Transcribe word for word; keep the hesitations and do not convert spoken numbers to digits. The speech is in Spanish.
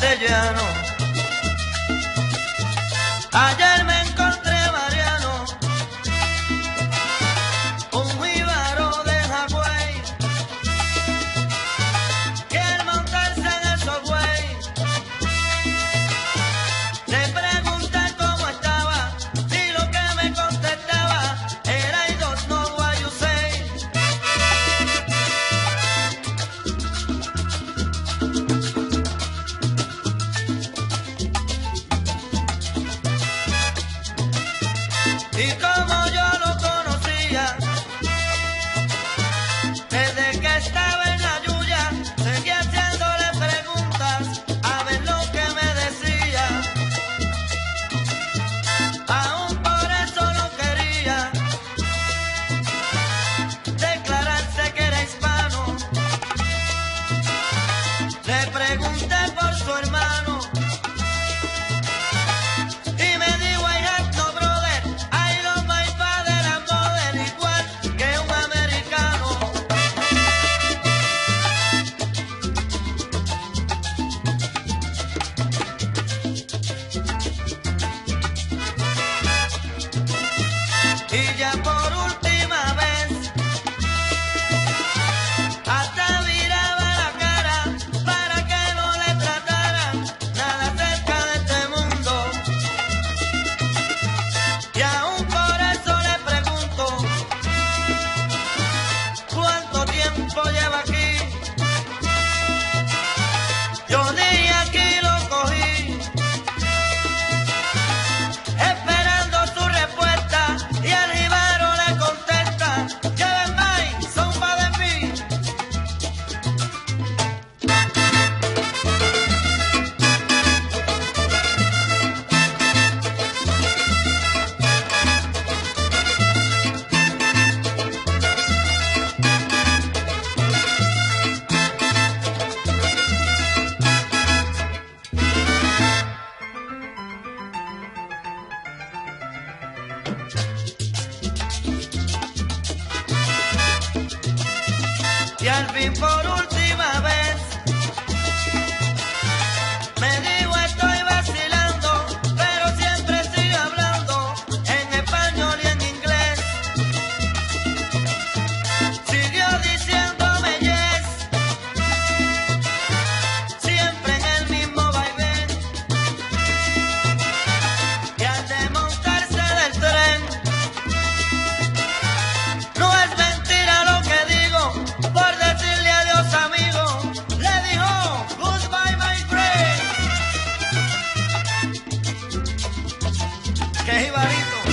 castellano. Ayer me encontré a Mariano, un jíbaro de Hawái, que al montarse en el subway le pregunté cómo estaba y lo que me contestaba era I don't know what you say. Y como yo lo conocía, desde que estaba en la Yuya, seguía haciéndole preguntas a ver lo que me decía. Aún por eso no quería declararse que era hispano. Le pregunté por su hermano y me dijo I have no brother, I love my father and mother, igual que un americano. Y ya por última vez hasta viraba la cara para que no le trataran nada cerca de este mundo. Y aún por eso le pregunto cuánto tiempo lleva aquí. Yo ni aquí lo cogí, esperando su respuesta, y el jíbaro le contesta, lleven más, son pa' de mí. Y al fin por última vez me dijo estoy vacilando, pero siempre sigue hablando en español y en inglés. Siguió diciéndome yes, siempre en el mismo vaivén. Y al desmontarse del tren, no es mentira lo que digo, por decirle adiós amigo, le dijo goodbye my friend. ¡Qué jibarito!